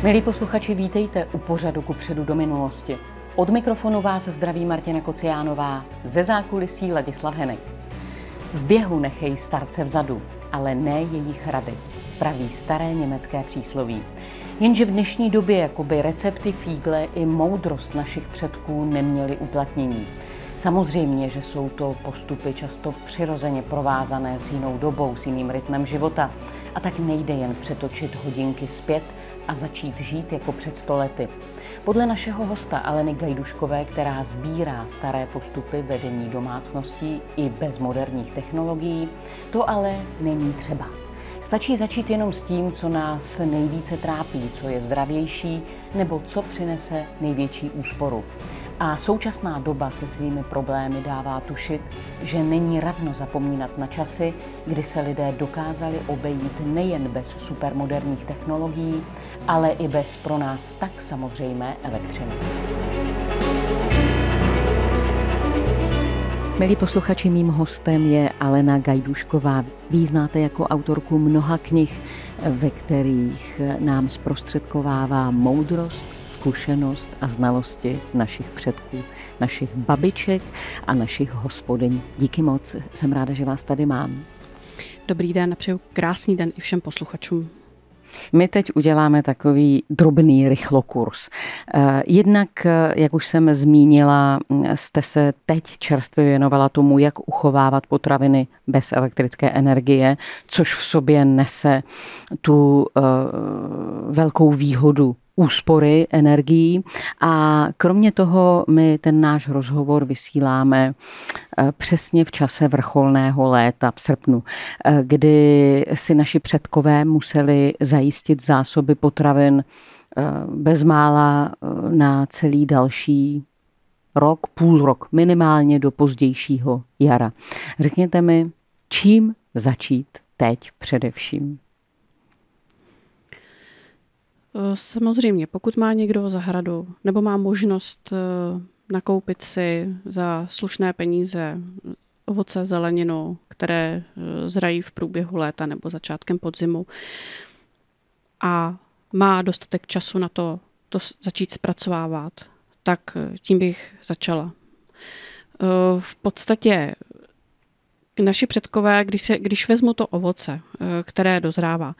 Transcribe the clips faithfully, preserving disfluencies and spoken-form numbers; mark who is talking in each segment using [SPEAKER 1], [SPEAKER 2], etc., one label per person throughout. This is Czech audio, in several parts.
[SPEAKER 1] Milí posluchači, vítejte u pořadu Kupředu do minulosti. Od mikrofonu vás zdraví Martina Kociánová, ze zákulisí Ladislav Henek. V běhu nechej starce vzadu, ale ne jejich rady, praví staré německé přísloví. Jenže v dnešní době jakoby recepty fígle i moudrost našich předků neměly uplatnění. Samozřejmě, že jsou to postupy často přirozeně provázané s jinou dobou, s jiným rytmem života. A tak nejde jen přetočit hodinky zpět a začít žít jako před sto lety. Podle našeho hosta Aleny Gajduškové, která sbírá staré postupy vedení domácností i bez moderních technologií, to ale není třeba. Stačí začít jenom s tím, co nás nejvíce trápí, co je zdravější nebo co přinese největší úsporu. A současná doba se svými problémy dává tušit, že není radno zapomínat na časy, kdy se lidé dokázali obejít nejen bez supermoderních technologií, ale i bez pro nás tak samozřejmé elektřiny. Milí posluchači, mým hostem je Alena Gajdušková. Vy ji znáte jako autorku mnoha knih, ve kterých nám zprostředkovává moudrost, zkušenost a znalosti našich předků, našich babiček a našich hospodyň. Díky moc, jsem ráda, že vás tady mám.
[SPEAKER 2] Dobrý den a přeju krásný den i všem posluchačům.
[SPEAKER 1] My teď uděláme takový drobný rychlokurs. Jednak, jak už jsem zmínila, jste se teď čerstvě věnovala tomu, jak uchovávat potraviny bez elektrické energie, což v sobě nese tu velkou výhodu úspory energií. A kromě toho my ten náš rozhovor vysíláme přesně v čase vrcholného léta v srpnu, kdy si naši předkové museli zajistit zásoby potravin bezmála na celý další rok, půl rok, minimálně do pozdějšího jara. Řekněte mi, čím začít teď především?
[SPEAKER 2] Samozřejmě, pokud má někdo zahradu nebo má možnost nakoupit si za slušné peníze ovoce, zeleninu, které zrají v průběhu léta nebo začátkem podzimu a má dostatek času na to, to začít zpracovávat, tak tím bych začala. V podstatě naši předkové, když, se, když vezmu to ovoce, které dozrává,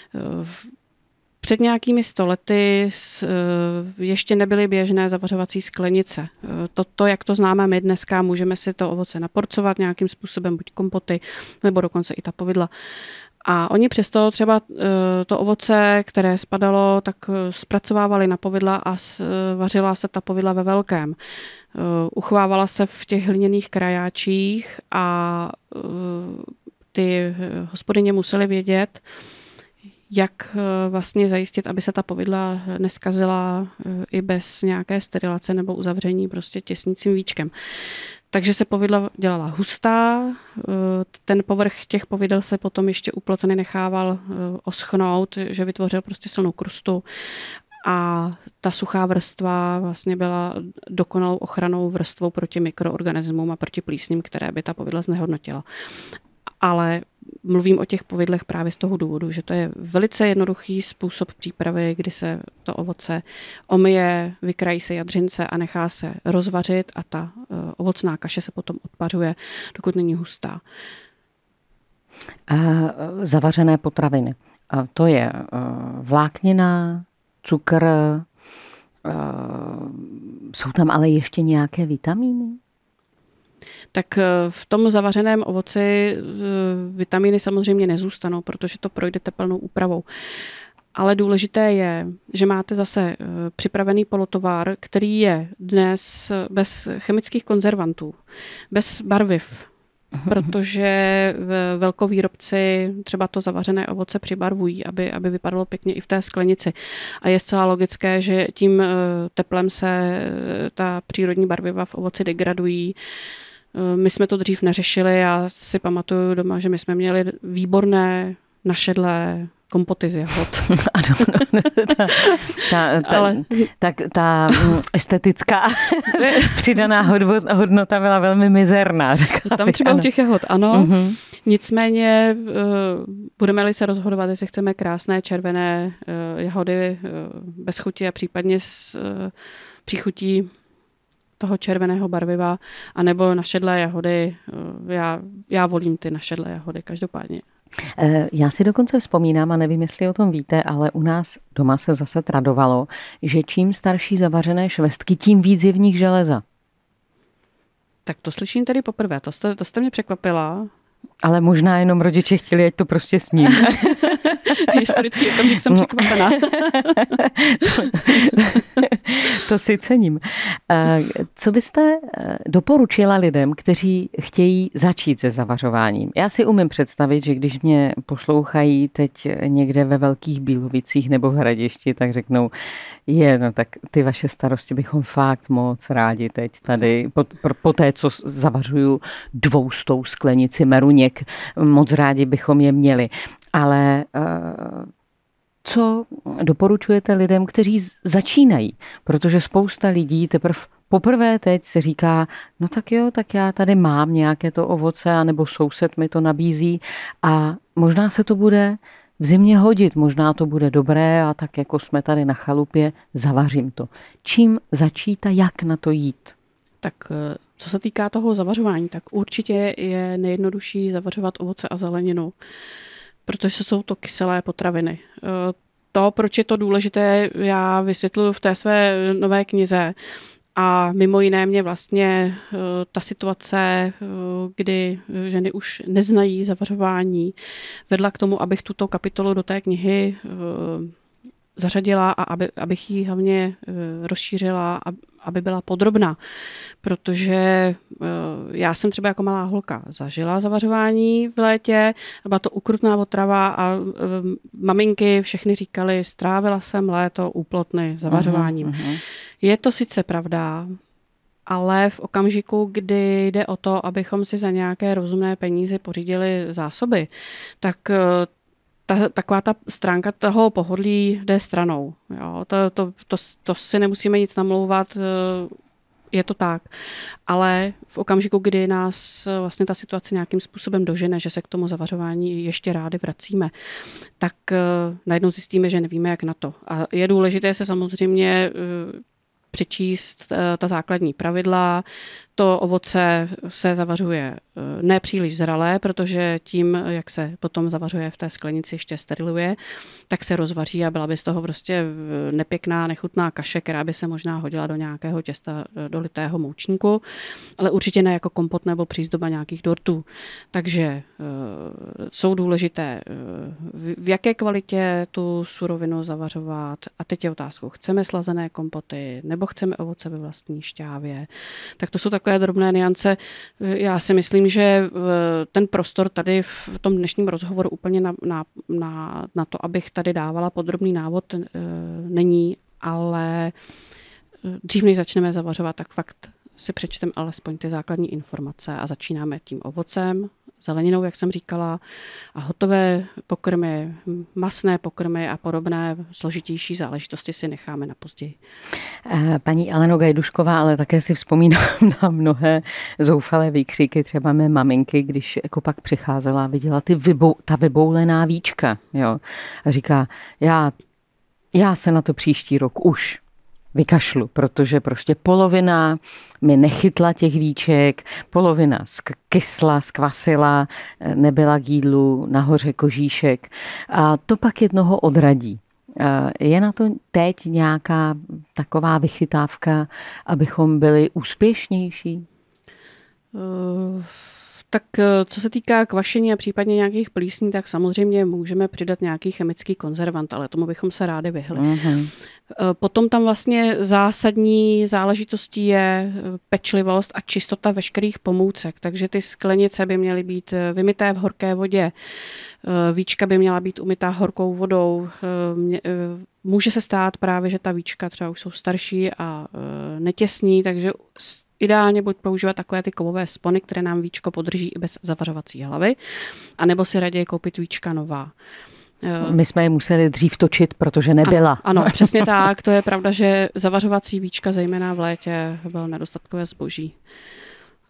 [SPEAKER 2] před nějakými stolety ještě nebyly běžné zavařovací sklenice. Toto, jak to známe my dneska, můžeme si to ovoce naporcovat nějakým způsobem, buď kompoty, nebo dokonce i tapovidla. A oni přesto třeba to ovoce, které spadalo, tak zpracovávali na povidla a vařila se ta povidla ve velkém. Uchovávala se v těch hliněných krajáčích a ty hospodyně musely vědět, jak vlastně zajistit, aby se ta povidla neskazila i bez nějaké sterilace nebo uzavření prostě těsnícím víčkem. Takže se povidla dělala hustá, ten povrch těch povidel se potom ještě u plotny nechával oschnout, že vytvořil prostě silnou krustu a ta suchá vrstva vlastně byla dokonalou ochranou vrstvou proti mikroorganismům a proti plísním, které by ta povidla znehodnotila. Ale mluvím o těch povidlech právě z toho důvodu, že to je velice jednoduchý způsob přípravy, kdy se to ovoce omyje, vykrájí se jadřince a nechá se rozvařit a ta ovocná kaše se potom odpařuje, dokud není hustá.
[SPEAKER 1] A zavařené potraviny. A to je vláknina, cukr, jsou tam ale ještě nějaké vitamíny?
[SPEAKER 2] Tak v tom zavařeném ovoci vitamíny samozřejmě nezůstanou, protože to projde tepelnou úpravou. Ale důležité je, že máte zase připravený polotovar, který je dnes bez chemických konzervantů, bez barviv, protože velkovýrobci třeba to zavařené ovoce přibarvují, aby, aby vypadalo pěkně i v té sklenici. A je zcela logické, že tím teplem se ta přírodní barviva v ovoci degradují. My jsme to dřív neřešili, já si pamatuju doma, že my jsme měli výborné našedlé kompoty z jahod.
[SPEAKER 1] Ano, ta, ta, ta, Ale... tak ta estetická přidaná hodnota byla velmi mizerná.
[SPEAKER 2] Tam třeba u těch jahod, ano. Uh-huh. Nicméně budeme-li se rozhodovat, jestli chceme krásné červené jahody bez chuti a případně s příchutí toho červeného barviva, anebo našedlé jahody, já, já volím ty našedlé jahody každopádně.
[SPEAKER 1] Já si dokonce vzpomínám, a nevím, jestli o tom víte, ale u nás doma se zase tradovalo, že čím starší zavařené švestky, tím víc je v nich železa.
[SPEAKER 2] Tak to slyším tady poprvé, to jste, to jste mě překvapila.
[SPEAKER 1] Ale možná jenom rodiče chtěli, ať to prostě sním.
[SPEAKER 2] Historický okamžik jsem překvapená.
[SPEAKER 1] to, to si cením. Co byste doporučila lidem, kteří chtějí začít se zavařováním? Já si umím představit, že když mě poslouchají teď někde ve Velkých Bílovicích nebo v Hradišti, tak řeknou, je, no tak ty vaše starosti bychom fakt moc rádi teď tady, po, po té, co zavařuju dvoustou sklenici meruněk, moc rádi bychom je měli. Ale co doporučujete lidem, kteří začínají? Protože spousta lidí teprve poprvé teď se říká, no tak jo, tak já tady mám nějaké to ovoce, anebo soused mi to nabízí a možná se to bude v zimě hodit, možná to bude dobré a tak jako jsme tady na chalupě, zavařím to. Čím začít a jak na to jít?
[SPEAKER 2] Tak co se týká toho zavařování, tak určitě je nejjednodušší zavařovat ovoce a zeleninu, protože jsou to kyselé potraviny. To, proč je to důležité, já vysvětluji v té své nové knize. A mimo jiné mě vlastně ta situace, kdy ženy už neznají zavařování, vedla k tomu, abych tuto kapitolu do té knihy zařadila a aby, abych ji hlavně rozšířila, aby byla podrobná. Protože já jsem třeba jako malá holka zažila zavařování v létě, byla to ukrutná otrava a maminky všechny říkali, strávila jsem léto úplotny zavařováním. Uh-huh, uh-huh. Je to sice pravda, ale v okamžiku, kdy jde o to, abychom si za nějaké rozumné peníze pořídili zásoby, tak ta, taková ta stránka toho pohodlí jde stranou. Jo, to, to, to, to si nemusíme nic namlouvat, je to tak. Ale v okamžiku, kdy nás vlastně ta situace nějakým způsobem dožene, že se k tomu zavařování ještě rádi vracíme, tak najednou zjistíme, že nevíme, jak na to. A je důležité se samozřejmě přečíst ta základní pravidla. To ovoce se zavařuje nepříliš zralé, protože tím, jak se potom zavařuje v té sklenici, ještě steriluje, tak se rozvaří a byla by z toho prostě nepěkná, nechutná kaše, která by se možná hodila do nějakého těsta dolitého moučníku, ale určitě ne jako kompot nebo přízdoba nějakých dortů. Takže jsou důležité, v jaké kvalitě tu surovinu zavařovat. A teď je otázkou, chceme slazené kompoty nebo chceme ovoce ve vlastní šťávě. Tak to jsou takové drobné niance. Já si myslím, že ten prostor tady v tom dnešním rozhovoru úplně na, na, na, na to, abych tady dávala podrobný návod, není, ale dřív než začneme zavařovat, tak fakt si přečteme alespoň ty základní informace a začínáme tím ovocem, zeleninou, jak jsem říkala, a hotové pokrmy, masné pokrmy a podobné složitější záležitosti si necháme na později.
[SPEAKER 1] Paní Aleno Gajdušková, ale také si vzpomínám na mnohé zoufalé výkřiky třeba mé maminky, když jako pak přicházela a viděla ty vybou, ta vyboulená víčka. Jo, a říká, já, já se na to příští rok už vykašlu, protože prostě polovina mi nechytla těch víček, polovina kysla, skvasila, nebyla k jídlu, nahoře kožíšek a to pak jednoho odradí. Je na to teď nějaká taková vychytávka, abychom byli úspěšnější?
[SPEAKER 2] Uh... Tak co se týká kvašení a případně nějakých plísní, tak samozřejmě můžeme přidat nějaký chemický konzervant, ale tomu bychom se rádi vyhli. Mm-hmm. Potom tam vlastně zásadní záležitostí je pečlivost a čistota veškerých pomůcek, takže ty sklenice by měly být vymyté v horké vodě, víčka by měla být umytá horkou vodou. Může se stát právě, že ta víčka třeba už jsou starší a netěsní, takže ideálně buď používat takové ty kovové spony, které nám víčko podrží i bez zavařovací hlavy, anebo si raději koupit víčka nová.
[SPEAKER 1] My jsme je museli dřív točit, protože nebyla.
[SPEAKER 2] Ano, ano, přesně tak. To je pravda, že zavařovací víčka, zejména v létě, byl nedostatkové zboží.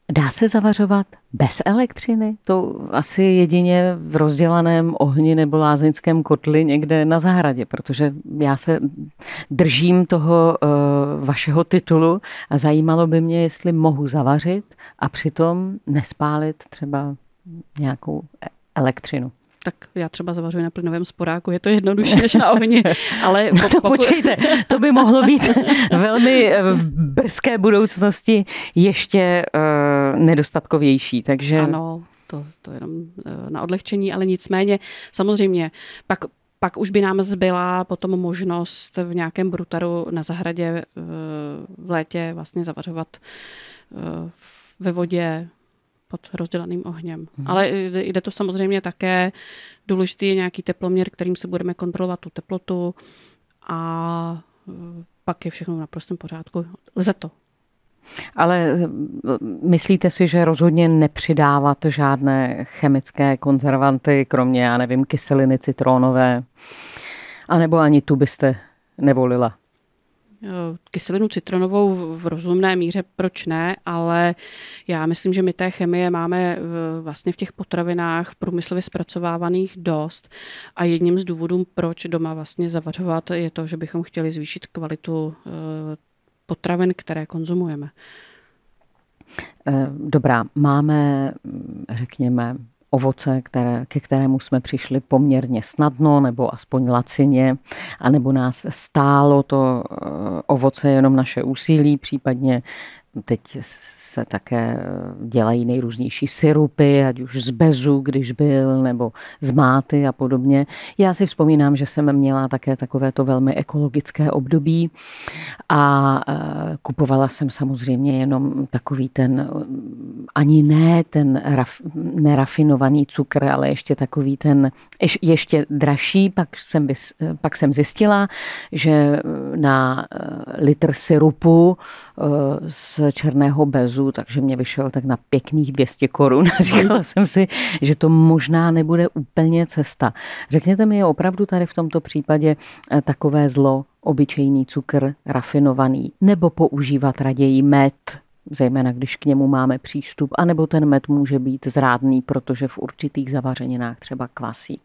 [SPEAKER 1] Dá se zavařovat bez elektřiny? To asi jedině v rozdělaném ohni nebo lázeňském kotli někde na zahradě, protože já se držím toho uh, vašeho titulu a zajímalo by mě, jestli mohu zavařit a přitom nespálit třeba nějakou elektřinu.
[SPEAKER 2] Tak já třeba zavařuji na plynovém sporáku, je to jednodušší než na ohni, ale
[SPEAKER 1] no to počkejte, to by mohlo být velmi v brzké budoucnosti ještě uh, nedostatkovější, takže...
[SPEAKER 2] Ano, to, to jenom uh, na odlehčení, ale nicméně samozřejmě pak Pak už by nám zbyla potom možnost v nějakém brutaru na zahradě uh, v létě vlastně zavařovat uh, ve vodě pod rozdělaným ohněm. Hmm. Ale jde to samozřejmě také, důležitý je nějaký teploměr, kterým se budeme kontrolovat tu teplotu a pak je všechno v naprostém pořádku. Lze to.
[SPEAKER 1] Ale myslíte si, že rozhodně nepřidávat žádné chemické konzervanty, kromě, já nevím, kyseliny citronové, anebo ani tu byste nevolila?
[SPEAKER 2] Kyselinu citronovou v rozumné míře, proč ne, ale já myslím, že my té chemie máme vlastně v těch potravinách v průmyslově zpracovávaných dost a jedním z důvodů, proč doma vlastně zavařovat, je to, že bychom chtěli zvýšit kvalitu potravin, které konzumujeme.
[SPEAKER 1] Dobrá, máme, řekněme, ovoce, které, ke kterému jsme přišli poměrně snadno nebo aspoň lacině, anebo nás stálo to ovoce jenom naše úsilí, případně teď se také dělají nejrůznější syrupy, ať už z bezu, když byl, nebo z máty a podobně. Já si vzpomínám, že jsem měla také takovéto velmi ekologické období a kupovala jsem samozřejmě jenom takový ten, ani ne ten raf, nerafinovaný cukr, ale ještě takový ten, ještě dražší. Pak jsem, pak jsem zjistila, že na litr syrupu z černého bezu, takže mě vyšel tak na pěkných dvě stě korun. Říkala jsem si, že to možná nebude úplně cesta. Řekněte mi, je opravdu tady v tomto případě takové zlo, obyčejný cukr, rafinovaný, nebo používat raději med, zejména když k němu máme přístup, anebo ten med může být zrádný, protože v určitých zavařeninách třeba kvasí?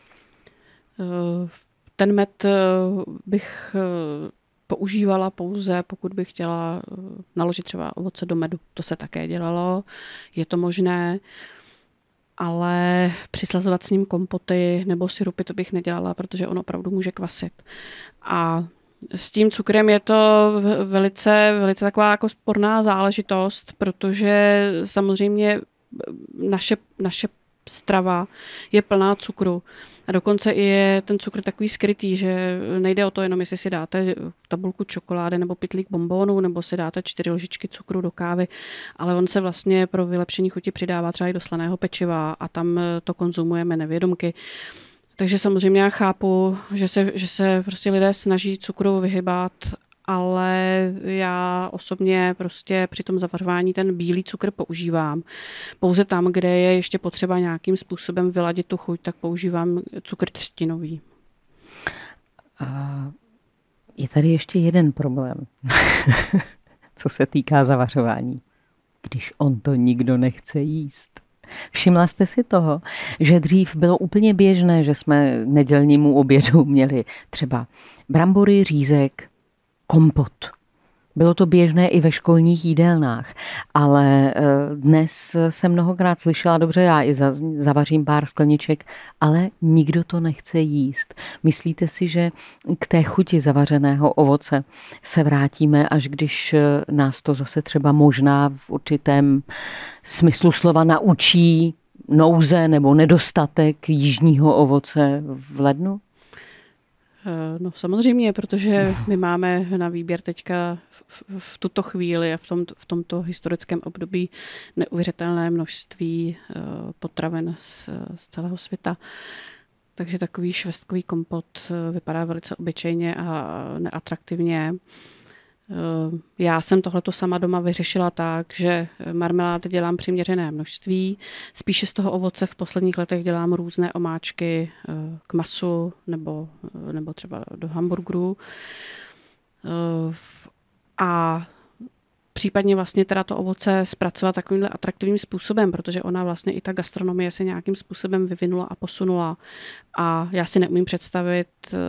[SPEAKER 2] Ten med bych používala pouze, pokud bych chtěla naložit třeba ovoce do medu. To se také dělalo, je to možné, ale přislazovat s ním kompoty nebo syrupy to bych nedělala, protože on opravdu může kvasit. A s tím cukrem je to velice, velice taková jako sporná záležitost, protože samozřejmě naše, naše strava je plná cukru. A dokonce i je ten cukr takový skrytý, že nejde o to jenom, jestli si dáte tabulku čokolády nebo pytlík bonbonů, nebo si dáte čtyři lžičky cukru do kávy, ale on se vlastně pro vylepšení chuti přidává třeba i do slaného pečiva a tam to konzumujeme nevědomky. Takže samozřejmě já chápu, že se, že se prostě lidé snaží cukru vyhybat, ale já osobně prostě při tom zavařování ten bílý cukr používám. Pouze tam, kde je ještě potřeba nějakým způsobem vyladit tu chuť, tak používám cukr třtinový.
[SPEAKER 1] A je tady ještě jeden problém, co se týká zavařování. Když on to nikdo nechce jíst. Všimla jste si toho, že dřív bylo úplně běžné, že jsme nedělnímu obědu měli třeba brambory, řízek, kompot. Bylo to běžné i ve školních jídelnách, ale dnes jsem mnohokrát slyšela, dobře, já i zavařím pár skleniček, ale nikdo to nechce jíst. Myslíte si, že k té chuti zavařeného ovoce se vrátíme, až když nás to zase třeba možná v určitém smyslu slova naučí nouze nebo nedostatek jižního ovoce v lednu?
[SPEAKER 2] No samozřejmě, protože my máme na výběr teďka v, v tuto chvíli a v, tom, v tomto historickém období neuvěřitelné množství potravin z, z celého světa. Takže takový švestkový kompot vypadá velice obyčejně a neatraktivně. Já jsem tohleto sama doma vyřešila tak, že marmelády dělám přiměřené množství. Spíše z toho ovoce v posledních letech dělám různé omáčky k masu nebo, nebo třeba do hamburgerů. A případně vlastně teda to ovoce zpracovat takovýmhle atraktivním způsobem, protože ona vlastně i ta gastronomie se nějakým způsobem vyvinula a posunula. A já si neumím představit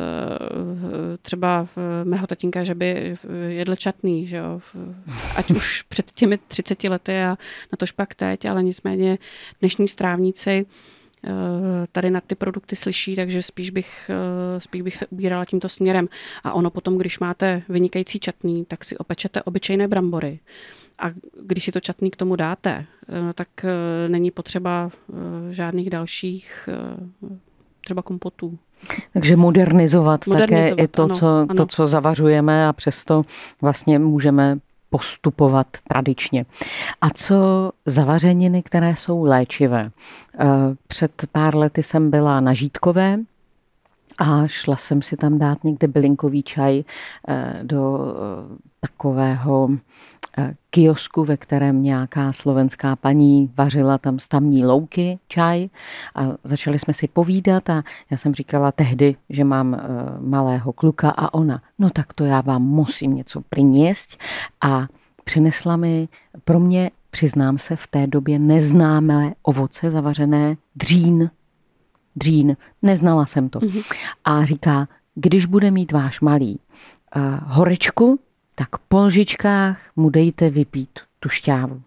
[SPEAKER 2] třeba mého tatínka, že by jedl čatný, že jo? Ať už před těmi třiceti lety a na to špak teď, ale nicméně dnešní strávníci tady na ty produkty slyší, takže spíš bych, spíš bych se ubírala tímto směrem. A ono potom, když máte vynikající čatný, tak si opečete obyčejné brambory. A když si to čatný k tomu dáte, tak není potřeba žádných dalších třeba kompotů.
[SPEAKER 1] Takže modernizovat, modernizovat také i to,
[SPEAKER 2] ano,
[SPEAKER 1] co,
[SPEAKER 2] ano.
[SPEAKER 1] to, co zavařujeme a přesto vlastně můžeme postupovat tradičně. A co zavařeniny, které jsou léčivé? Před pár lety jsem byla na Žítkové a šla jsem si tam dát někde bylinkový čaj do takového kiosku, ve kterém nějaká slovenská paní vařila tam z tamní louky čaj a začali jsme si povídat a já jsem říkala tehdy, že mám malého kluka a ona, no tak to já vám musím něco přinést a přinesla mi pro mě, přiznám se, v té době neznámé ovoce zavařené dřín. Dřín, neznala jsem to. Mm-hmm. A říká, když bude mít váš malý uh, horečku, tak po lžičkách mu dejte vypít tu šťávu.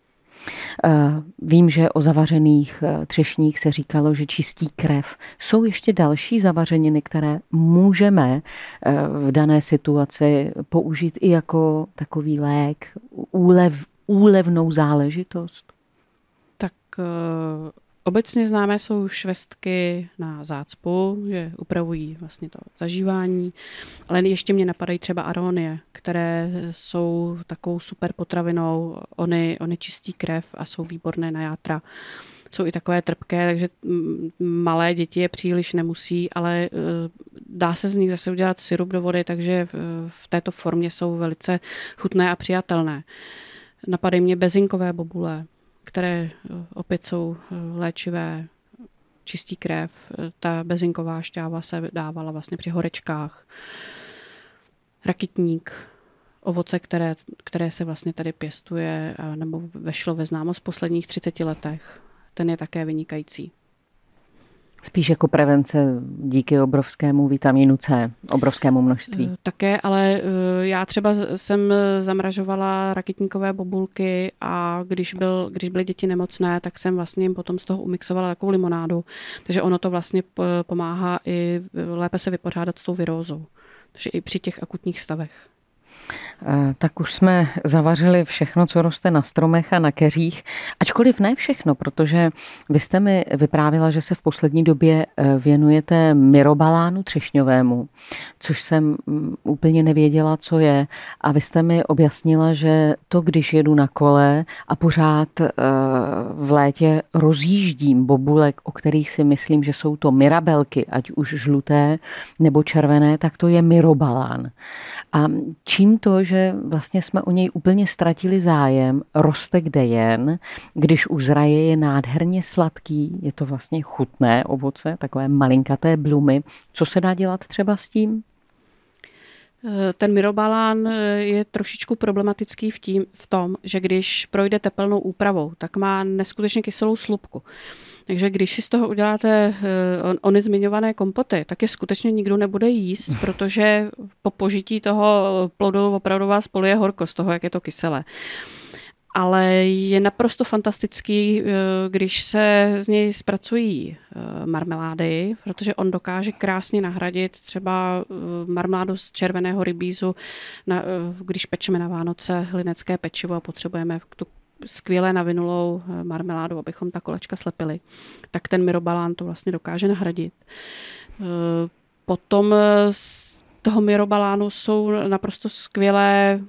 [SPEAKER 1] Vím, že o zavařených třešních se říkalo, že čistí krev. Jsou ještě další zavařeniny, které můžeme v dané situaci použít i jako takový lék, úlev, úlevnou záležitost?
[SPEAKER 2] Tak obecně známé jsou švestky na zácpu, že upravují vlastně to zažívání, ale ještě mě napadají třeba aronie, které jsou takovou super potravinou, ony, ony čistí krev a jsou výborné na játra. Jsou i takové trpké, takže malé děti je příliš nemusí, ale dá se z nich zase udělat sirup do vody, takže v této formě jsou velice chutné a přijatelné. Napadají mě bezinkové bobule, které opět jsou léčivé, čistí krev. Ta bezinková šťáva se dávala vlastně při horečkách. Rakitník, ovoce, které, které se vlastně tady pěstuje nebo vešlo ve známost v posledních třiceti letech, ten je také vynikající.
[SPEAKER 1] Spíš jako prevence díky obrovskému vitamínu C, obrovskému množství.
[SPEAKER 2] Také, ale já třeba jsem zamražovala rakitníkové bobulky a když, byl, když byly děti nemocné, tak jsem vlastně jim potom z toho umixovala takovou limonádu. Takže ono to vlastně pomáhá i lépe se vypořádat s tou virózou. Takže i při těch akutních stavech.
[SPEAKER 1] Tak už jsme zavařili všechno, co roste na stromech a na keřích. Ačkoliv ne všechno, protože vy jste mi vyprávila, že se v poslední době věnujete myrobalánu třešňovému, což jsem úplně nevěděla, co je. A vy jste mi objasnila, že to, když jedu na kole a pořád v létě rozjíždím bobulek, o kterých si myslím, že jsou to mirabelky, ať už žluté nebo červené, tak to je myrobalán. A čím to, že vlastně jsme o něj úplně ztratili zájem, roste kde jen, když už zraje, je nádherně sladký, je to vlastně chutné ovoce, takové malinkaté blumy. Co se dá dělat třeba s tím?
[SPEAKER 2] Ten myrobalán je trošičku problematický v, tím, v tom, že když projde tepelnou úpravou, tak má neskutečně kyselou slupku. Takže když si z toho uděláte on, ony zmiňované kompoty, tak je skutečně nikdo nebude jíst, protože po požití toho plodu opravdu vás poluje horko z toho, jak je to kyselé. Ale je naprosto fantastický, když se z něj zpracují marmelády, protože on dokáže krásně nahradit třeba marmeládu z červeného rybízu, když pečeme na Vánoce hlinecké pečivo a potřebujeme tu skvěle navinulou marmeládu, abychom ta kolečka slepili, tak ten myrobalán to vlastně dokáže nahradit. Potom z toho myrobalánu jsou naprosto skvělé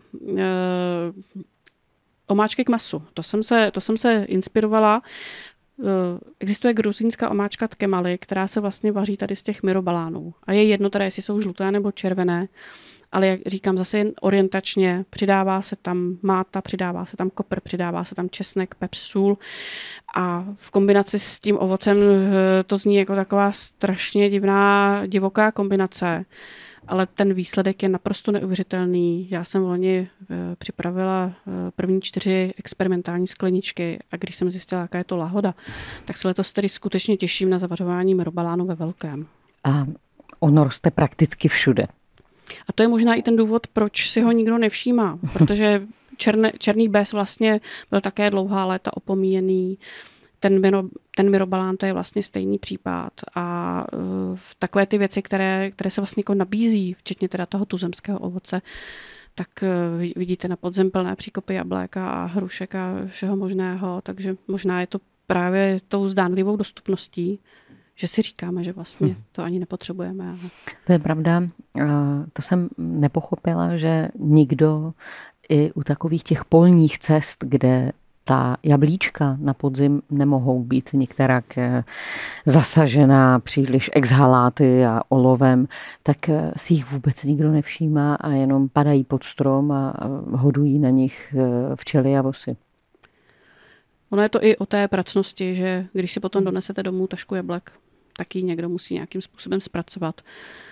[SPEAKER 2] omáčky k masu. To jsem se, to jsem se inspirovala. Existuje gruzínská omáčka tkemali, která se vlastně vaří tady z těch myrobalánů. A je jedno teda, jestli jsou žluté nebo červené, ale jak říkám, zase jen orientačně přidává se tam máta, přidává se tam kopr, přidává se tam česnek, pepř, sůl a v kombinaci s tím ovocem to zní jako taková strašně divná, divoká kombinace. ale ten výsledek je naprosto neuvěřitelný. Já jsem loni připravila první čtyři experimentální skleničky a když jsem zjistila, jaká je to lahoda, tak se letos tedy skutečně těším na zavařování myrobalánu ve velkém.
[SPEAKER 1] A ono roste prakticky všude.
[SPEAKER 2] A to je možná i ten důvod, proč si ho nikdo nevšímá, protože černé, černý bez vlastně byl také dlouhá léta opomíjený. Ten, miro, ten myrobalán, to je vlastně stejný případ. A uh, takové ty věci, které, které se vlastně jako nabízí, včetně teda toho tuzemského ovoce, tak uh, vidíte na podzem plné příkopy jablek a hrušek a všeho možného. Takže možná je to právě tou zdánlivou dostupností, že si říkáme, že vlastně to ani nepotřebujeme. Ale...
[SPEAKER 1] To je pravda. To jsem nepochopila, že nikdo i u takových těch polních cest, kde ta jablíčka na podzim nemohou být některak zasažená příliš exhaláty a olovem, tak si jich vůbec nikdo nevšímá a jenom padají pod strom a hodují na nich včely a vosy.
[SPEAKER 2] Ono je to i o té pracnosti, že když si potom donesete domů tašku jablek, tak ji někdo musí nějakým způsobem zpracovat.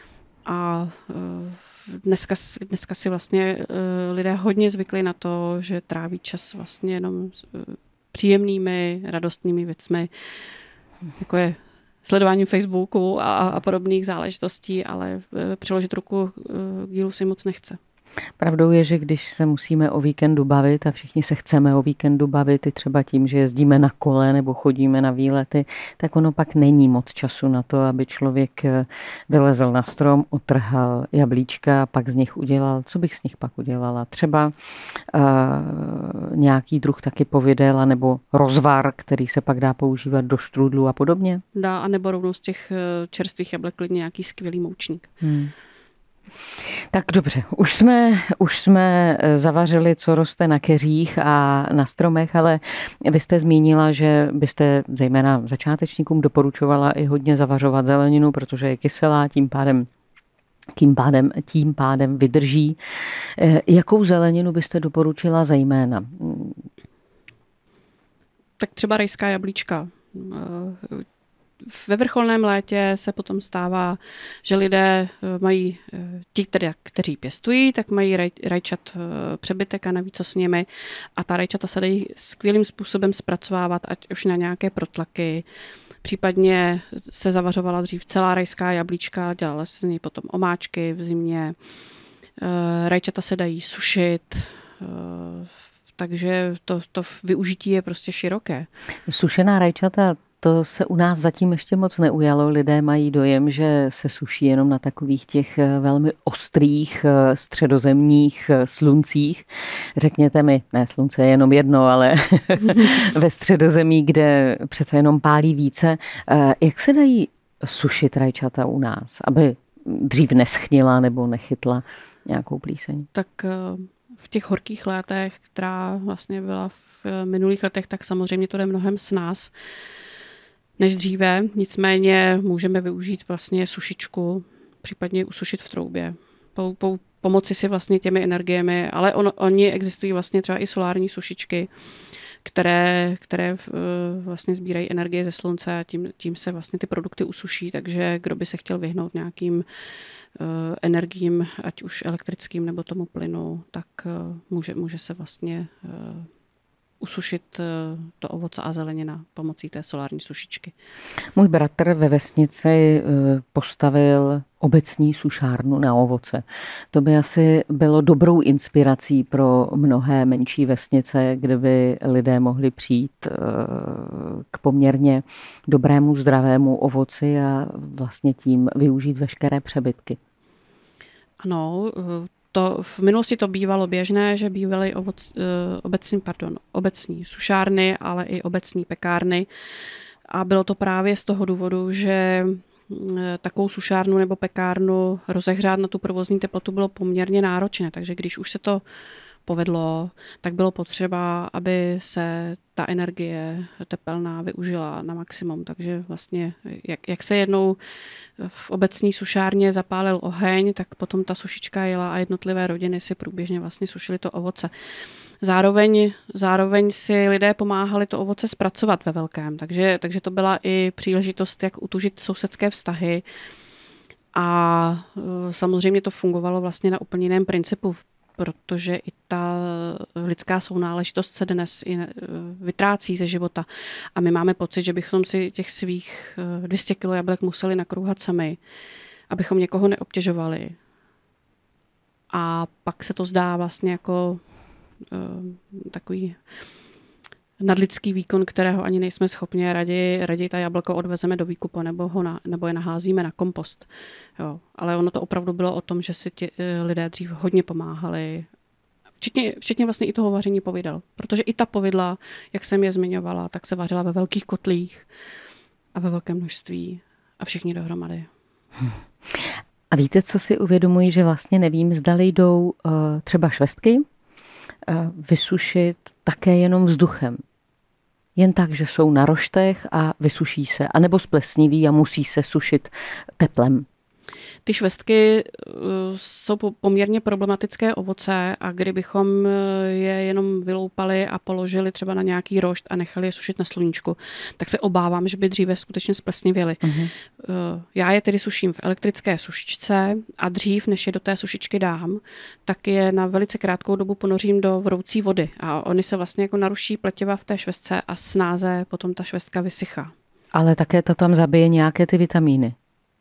[SPEAKER 2] A dneska, dneska si vlastně lidé hodně zvykli na to, že tráví čas vlastně jenom příjemnými, radostnými věcmi, jako je sledováním Facebooku a, a podobných záležitostí, ale přiložit ruku k dílu si moc nechce.
[SPEAKER 1] Pravdou je, že když se musíme o víkendu bavit a všichni se chceme o víkendu bavit, i třeba tím, že jezdíme na kole nebo chodíme na výlety, tak ono pak není moc času na to, aby člověk vylezl na strom, otrhal jablíčka a pak z nich udělal, co bych z nich pak udělala? Třeba uh, nějaký druh taky povidel, nebo rozvar, který se pak dá používat do štrůdlu a podobně?
[SPEAKER 2] Dá, anebo rovnou z těch čerstvých jablek klidně nějaký skvělý moučník. Hmm.
[SPEAKER 1] Tak dobře, už jsme, už jsme zavařili, co roste na keřích a na stromech, ale vy jste zmínila, že byste zejména začátečníkům doporučovala i hodně zavařovat zeleninu, protože je kyselá, tím pádem, tím pádem, tím pádem vydrží. Jakou zeleninu byste doporučila zejména?
[SPEAKER 2] Tak třeba rajská jablíčka. Ve vrcholném létě se potom stává, že lidé mají, ti, kteří pěstují, tak mají raj, rajčat přebytek a navíc co s nimi. A ta rajčata se dají skvělým způsobem zpracovávat, ať už na nějaké protlaky. Případně se zavařovala dřív celá rajská jablíčka, dělala se z něj potom omáčky v zimě. Rajčata se dají sušit, takže to, to využití je prostě široké. Sušená
[SPEAKER 1] rajčata, to se u nás zatím ještě moc neujalo. Lidé mají dojem, že se suší jenom na takových těch velmi ostrých středozemních sluncích. Řekněte mi, ne, slunce je jenom jedno, ale ve středozemí, kde přece jenom pálí více. Jak se dají sušit rajčata u nás, aby dřív neschnila nebo nechytla nějakou plíseň?
[SPEAKER 2] Tak v těch horkých letech, která vlastně byla v minulých letech, tak samozřejmě to jde mnohem s nás než dříve. Nicméně můžeme využít vlastně sušičku, případně usušit v troubě. Po, po, pomoci si vlastně těmi energiemi, ale on, oni existují vlastně třeba i solární sušičky, které, které vlastně sbírají energie ze slunce a tím, tím se vlastně ty produkty usuší, takže kdo by se chtěl vyhnout nějakým uh, energiím, ať už elektrickým nebo tomu plynu, tak uh, může, může se vlastně uh, usušit to ovoce a zelenina pomocí té solární sušičky.
[SPEAKER 1] Můj bratr ve vesnici postavil obecní sušárnu na ovoce. To by asi bylo dobrou inspirací pro mnohé menší vesnice, kde by lidé mohli přijít k poměrně dobrému, zdravému ovoci a vlastně tím využít veškeré přebytky.
[SPEAKER 2] Ano, to, v minulosti to bývalo běžné, že bývaly ovoc, obecní, pardon, obecní sušárny, ale i obecní pekárny. A bylo to právě z toho důvodu, že takovou sušárnu nebo pekárnu rozehřát na tu provozní teplotu bylo poměrně náročné. Takže když už se to povedlo, tak bylo potřeba, aby se ta energie tepelná využila na maximum. Takže vlastně, jak, jak se jednou v obecní sušárně zapálil oheň, tak potom ta sušička jela a jednotlivé rodiny si průběžně vlastně sušily to ovoce. Zároveň, zároveň si lidé pomáhali to ovoce zpracovat ve velkém, takže, takže to byla i příležitost, jak utužit sousedské vztahy A samozřejmě to fungovalo vlastně na úplně jiném principu, protože i ta lidská sounáležitost se dnes i vytrácí ze života. A my máme pocit, že bychom si těch svých dvě stě kilo jablek museli nakrouhat sami, abychom někoho neobtěžovali. A pak se to zdá vlastně jako uh, takový nadlidský výkon, kterého ani nejsme schopni. Raději, raději ta jablko odvezeme do výkupu nebo, ho na, nebo je naházíme na kompost. Jo. Ale ono to opravdu bylo o tom, že si ti lidé dřív hodně pomáhali. Včetně, včetně vlastně i toho vaření povidel. Protože i ta povidla, jak jsem je zmiňovala, tak se vařila ve velkých kotlích a ve velkém množství a všichni dohromady.
[SPEAKER 1] A víte, co si uvědomuji, že vlastně nevím, zdali jdou uh, třeba švestky uh, vysušit také jenom vzduchem. Jen tak, že jsou na roštech a vysuší se. A nebo splesniví a musí se sušit teplem.
[SPEAKER 2] Ty švestky jsou poměrně problematické ovoce a kdybychom je jenom vyloupali a položili třeba na nějaký rošt a nechali je sušit na sluníčku, tak se obávám, že by dříve skutečně splesnivěly. Uh-huh. Já je tedy suším v elektrické sušičce a dřív, než je do té sušičky dám, tak je na velice krátkou dobu ponořím do vroucí vody a oni se vlastně jako naruší pletiva v té švestce a snáze potom ta švestka vysychá.
[SPEAKER 1] Ale také to tam zabije nějaké ty vitamíny.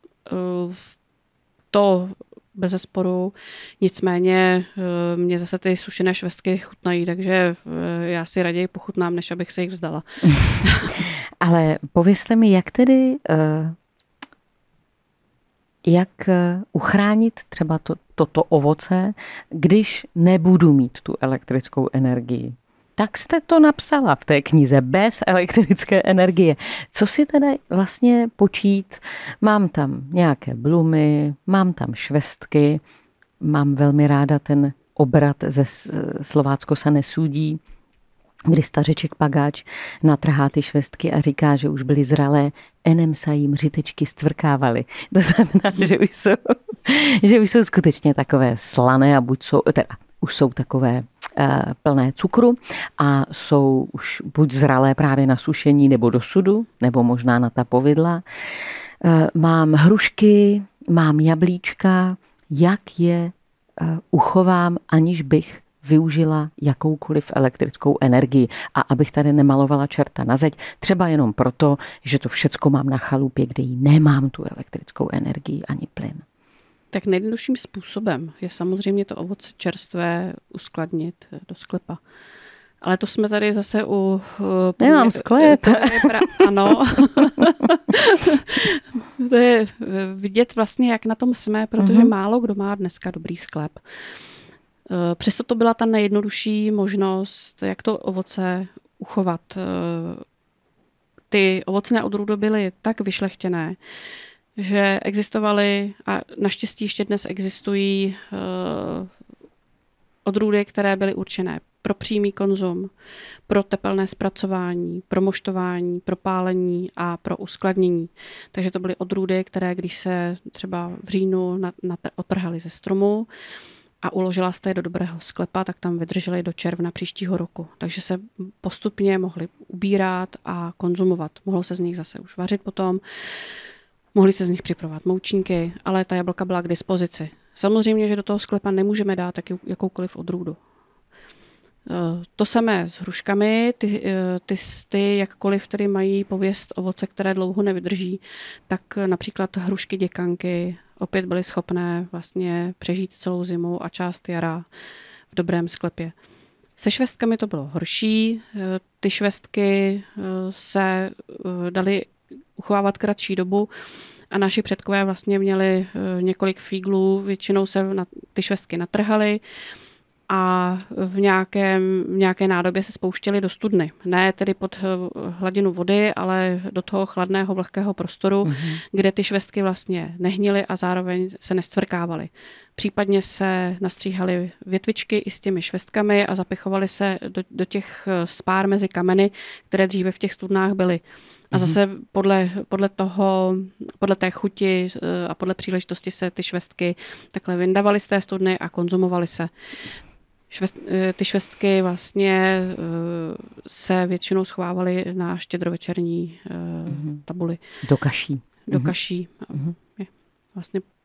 [SPEAKER 2] To bezesporu, nicméně mě zase ty sušené švestky chutnají, takže já si raději pochutnám, než abych se jich vzdala.
[SPEAKER 1] Ale povězte mi, jak tedy, jak uchránit třeba to, toto ovoce, když nebudu mít tu elektrickou energii? Tak jste to napsala v té knize Bez elektrické energie. Co si tedy vlastně počít? Mám tam nějaké blumy, mám tam švestky, mám velmi ráda ten obrat ze Slovácko sa nesúdí, kdy stařeček Pagáč natrhá ty švestky a říká, že už byly zralé, enem sa jim řitečky stvrkávaly. To znamená, že už jsou, že už jsou skutečně takové slané a buď jsou, teda už jsou takové plné cukru a jsou už buď zralé právě na sušení nebo do sudu, nebo možná na ta povidla. Mám hrušky, mám jablíčka, jak je uchovám, aniž bych využila jakoukoliv elektrickou energii a abych tady nemalovala čerta na zeď, třeba jenom proto, že to všecko mám na chalupě, kde ji nemám tu elektrickou energii ani plyn.
[SPEAKER 2] Tak nejjednodušším způsobem je samozřejmě to ovoce čerstvé uskladnit do sklepa. Ale to jsme tady zase u...
[SPEAKER 1] Nemám sklep.
[SPEAKER 2] To je pra, ano. To je vidět vlastně, jak na tom jsme, protože uh-huh. málo kdo má dneska dobrý sklep. Přesto to byla ta nejjednodušší možnost, jak to ovoce uchovat. Ty ovocné odrůdy byly tak vyšlechtěné, že existovaly a naštěstí ještě dnes existují uh, odrůdy, které byly určené pro přímý konzum, pro tepelné zpracování, pro moštování, pro pálení a pro uskladnění. Takže to byly odrůdy, které když se třeba v říjnu otrhaly ze stromu a uložila jste je do dobrého sklepa, tak tam vydržely do června příštího roku. Takže se postupně mohly ubírat a konzumovat. Mohlo se z nich zase už vařit potom. Mohli se z nich připravovat moučníky, ale ta jablka byla k dispozici. Samozřejmě, že do toho sklepa nemůžeme dát taky jakoukoliv odrůdu. To samé s hruškami, ty, ty, ty jakkoliv tedy mají pověst ovoce, které dlouho nevydrží, tak například hrušky děkanky opět byly schopné vlastně přežít celou zimu a část jara v dobrém sklepě. Se švestkami to bylo horší. Ty švestky se daly uchovávat kratší dobu a naši předkové vlastně měli několik fíglů, většinou se na ty švestky natrhaly a v, nějakém, v nějaké nádobě se spouštěly do studny. Ne tedy pod hladinu vody, ale do toho chladného, vlhkého prostoru, mm-hmm. kde ty švestky vlastně nehnily a zároveň se nestvrkávaly. Případně se nastříhaly větvičky i s těmi švestkami a zapichovaly se do, do těch spár mezi kameny, které dříve v těch studnách byly. A zase podle, podle toho, podle té chuti a podle příležitosti se ty švestky takhle vyndavaly z té studny a konzumovaly se. Švest, ty švestky vlastně se většinou schovávaly na štědrovečerní mm-hmm. tabuli.
[SPEAKER 1] Do kaší.
[SPEAKER 2] Do kaší.
[SPEAKER 1] Mm-hmm.
[SPEAKER 2] Vlastně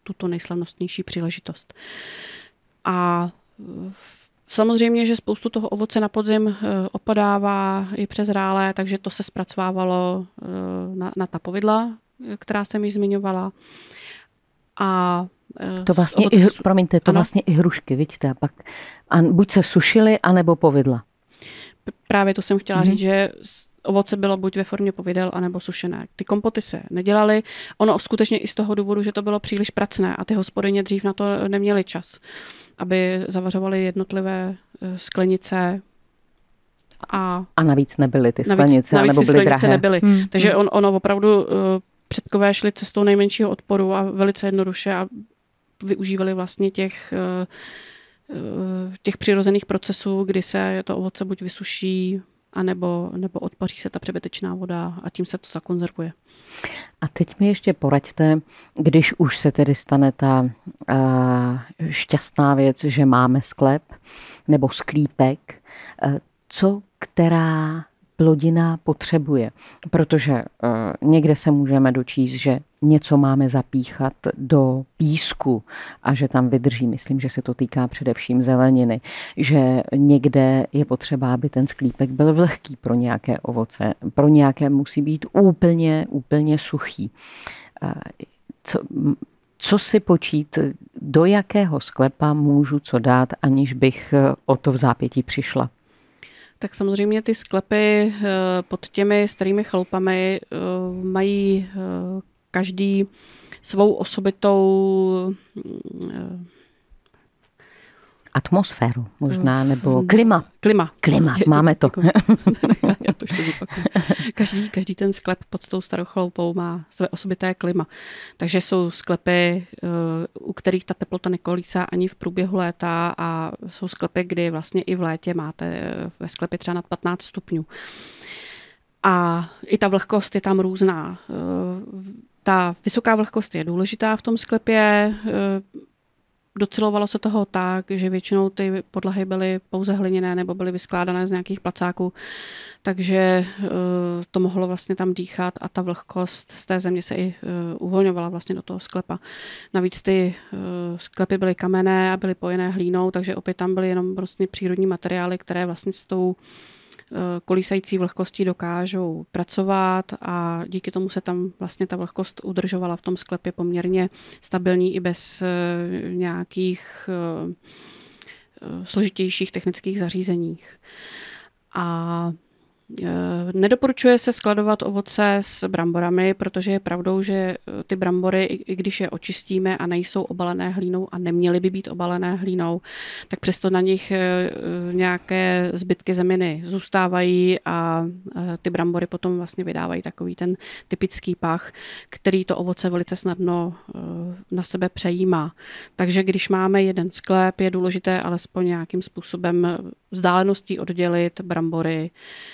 [SPEAKER 2] tuto nejslavnostnější příležitost. A samozřejmě, že spoustu toho ovoce na podzim opadává i přezrálé, takže to se zpracovávalo na, na ta povidla, která jsem již zmiňovala. A
[SPEAKER 1] to vlastně, i, promiňte, to ano. vlastně i hrušky, vidíte, a pak a buď se sušily, anebo povidla.
[SPEAKER 2] Právě to jsem chtěla mm-hmm. říct, že ovoce bylo buď ve formě povidel, anebo sušené. Ty kompoty se nedělaly. Ono skutečně i z toho důvodu, že to bylo příliš pracné a ty hospodyně dřív na to neměly čas, aby zavařovaly jednotlivé sklenice. A,
[SPEAKER 1] a navíc nebyly ty sklenice,
[SPEAKER 2] navíc,
[SPEAKER 1] nebo
[SPEAKER 2] navíc
[SPEAKER 1] byly drahé.
[SPEAKER 2] Nebyly.
[SPEAKER 1] Hmm.
[SPEAKER 2] Takže on, ono opravdu předkové šli cestou nejmenšího odporu a velice jednoduše a využívali vlastně těch, těch přirozených procesů, kdy se to ovoce buď vysuší, anebo, nebo odpaří se ta přebytečná voda a tím se to zakonzervuje.
[SPEAKER 1] A teď mi ještě poraďte, když už se tedy stane ta uh, šťastná věc, že máme sklep nebo sklípek, uh, co která plodina potřebuje. Protože uh, někde se můžeme dočíst, že něco máme zapíchat do písku a že tam vydrží. Myslím, že se to týká především zeleniny. Že někde je potřeba, aby ten sklípek byl vlhký pro nějaké ovoce. Pro nějaké musí být úplně, úplně suchý. Uh, co, co si počít, do jakého sklepa můžu co dát, aniž bych o to v zápětí přišla?
[SPEAKER 2] Tak samozřejmě ty sklepy pod těmi starými chalupami mají každý svou osobitou
[SPEAKER 1] atmosféru možná, nebo klima.
[SPEAKER 2] Klima.
[SPEAKER 1] Klima, máme to.
[SPEAKER 2] Já to ještě zopakuju. Každý, každý ten sklep pod tou starou chaloupou má své osobité klima. Takže jsou sklepy, u kterých ta teplota nekolísá ani v průběhu léta a jsou sklepy, kdy vlastně i v létě máte ve sklepě třeba nad patnáct stupňů. A i ta vlhkost je tam různá. Ta vysoká vlhkost je důležitá v tom sklepě. Docelovalo se toho tak, že většinou ty podlahy byly pouze hliněné nebo byly vyskládané z nějakých placáků, takže to mohlo vlastně tam dýchat a ta vlhkost z té země se i uvolňovala vlastně do toho sklepa. Navíc ty sklepy byly kamenné a byly pojené hlínou, takže opět tam byly jenom vlastně přírodní materiály, které vlastně s tou kolísající vlhkostí dokážou pracovat a díky tomu se tam vlastně ta vlhkost udržovala v tom sklepě poměrně stabilní i bez nějakých složitějších technických zařízeních. A nedoporučuje se skladovat ovoce s bramborami, protože je pravdou, že ty brambory, i když je očistíme a nejsou obalené hlínou a neměly by být obalené hlínou, tak přesto na nich nějaké zbytky zeminy zůstávají a ty brambory potom vlastně vydávají takový ten typický pach, který to ovoce velice snadno na sebe přejímá. Takže když máme jeden sklep, je důležité alespoň nějakým způsobem vzdáleností oddělit brambory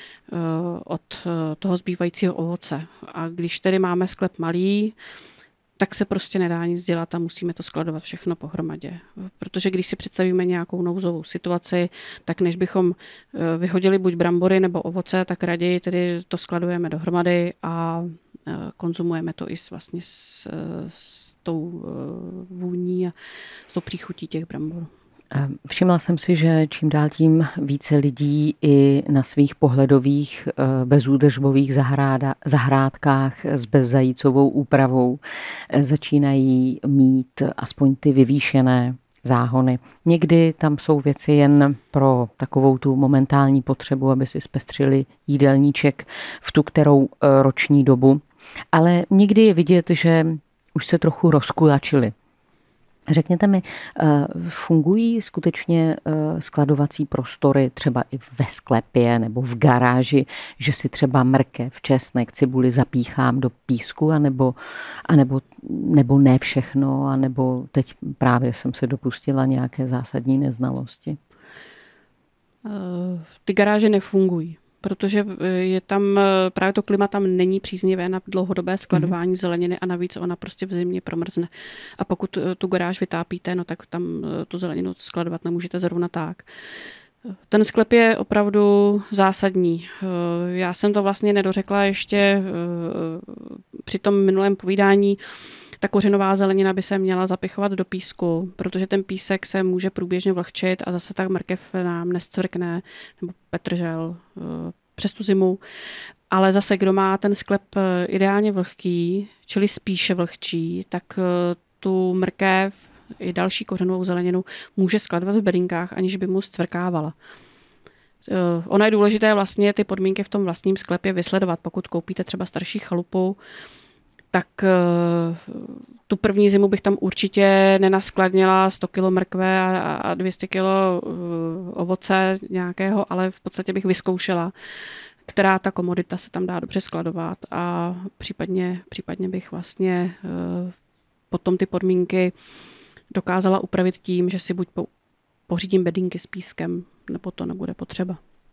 [SPEAKER 2] od toho zbývajícího ovoce. A když tedy máme sklep malý, tak se prostě nedá nic dělat a musíme to skladovat všechno pohromadě. Protože když si představíme nějakou nouzovou situaci, tak než bychom vyhodili buď brambory nebo ovoce, tak raději tedy to skladujeme dohromady a konzumujeme to i s, vlastně s, s tou vůní a s tou příchutí těch bramborů.
[SPEAKER 1] Všimla jsem si, že čím dál tím více lidí i na svých pohledových bezúdržbových zahráda, zahrádkách s bezzajícovou úpravou začínají mít aspoň ty vyvýšené záhony. Někdy tam jsou věci jen pro takovou tu momentální potřebu, aby si zpestřili jídelníček v tu kterou roční dobu, ale někdy je vidět, že už se trochu rozkulačili. Řekněte mi, fungují skutečně skladovací prostory třeba i ve sklepě nebo v garáži, že si třeba mrkev, česnek, cibuli zapíchám do písku, anebo, anebo nebo ne všechno, anebo teď právě jsem se dopustila nějaké zásadní neznalosti?
[SPEAKER 2] Ty garáže nefungují, protože je tam, právě to klima tam není příznivé na dlouhodobé skladování mm-hmm. zeleniny a navíc ona prostě v zimě promrzne. A pokud tu garáž vytápíte, no tak tam tu zeleninu skladovat nemůžete zrovna tak. Ten sklep je opravdu zásadní. Já jsem to vlastně nedořekla ještě při tom minulém povídání. ta kořenová zelenina by se měla zapichovat do písku, protože ten písek se může průběžně vlhčit a zase ta mrkev nám nescvrkne, nebo petržel přes tu zimu. Ale zase, kdo má ten sklep ideálně vlhký, čili spíše vlhčí, tak tu mrkev i další kořenovou zeleninu může skladovat v bedinkách, aniž by mu zcvrkávala. Ono je důležité vlastně ty podmínky v tom vlastním sklepě vysledovat. Pokud koupíte třeba starší chalupu, tak tu první zimu bych tam určitě nenaskladnila sto kilo mrkve a dvě stě kilo ovoce nějakého, ale v podstatě bych vyzkoušela, která ta komodita se tam dá dobře skladovat a případně, případně bych vlastně potom ty podmínky dokázala upravit tím, že si buď pořídím bedínky s pískem, nebo to nebude potřeba.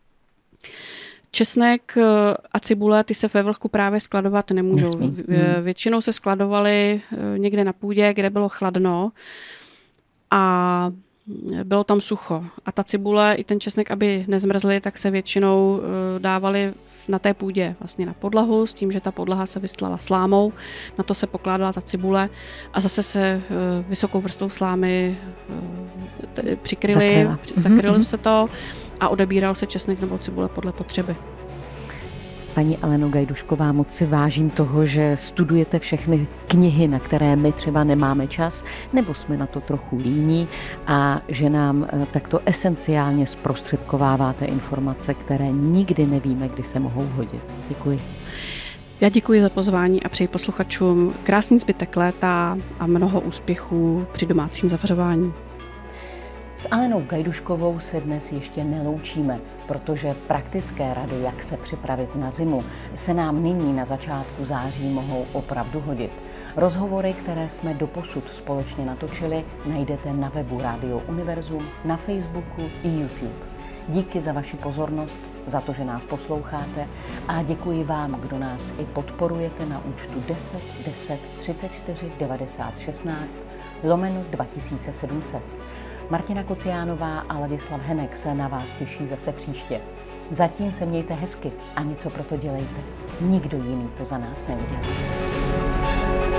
[SPEAKER 2] Česnek a cibule, ty se ve vlhku právě skladovat nemůžou. Nesmí. Většinou se skladovaly někde na půdě, kde bylo chladno a bylo tam sucho. A ta cibule i ten česnek, aby nezmrzly, tak se většinou dávali na té půdě vlastně na podlahu, s tím, že ta podlaha se vystlala slámou, na to se pokládala ta cibule a zase se vysokou vrstvou slámy přikryly, zakrylo se to a odebíral se česnek nebo cibule podle potřeby.
[SPEAKER 1] Paní Aleno Gajdušková, moc si vážím toho, že studujete všechny knihy, na které my třeba nemáme čas, nebo jsme na to trochu líní a že nám takto esenciálně zprostředkováváte informace, které nikdy nevíme, kdy se mohou hodit. Děkuji.
[SPEAKER 2] Já děkuji za pozvání a přeji posluchačům krásný zbytek léta a mnoho úspěchů při domácím zavařování.
[SPEAKER 1] S Alenou Gajduškovou se dnes ještě neloučíme, protože praktické rady, jak se připravit na zimu, se nám nyní na začátku září mohou opravdu hodit. Rozhovory, které jsme doposud společně natočili, najdete na webu Rádio Univerzum, na Facebooku i YouTube. Díky za vaši pozornost, za to, že nás posloucháte a děkuji vám, kdo nás i podporujete na účtu deset deset třicet čtyři devadesát šestnáct lomeno dva tisíce sedm set. Martina Kociánová a Ladislav Henek se na vás těší zase příště. Zatím se mějte hezky a něco pro to dělejte. Nikdo jiný to za nás neudělá.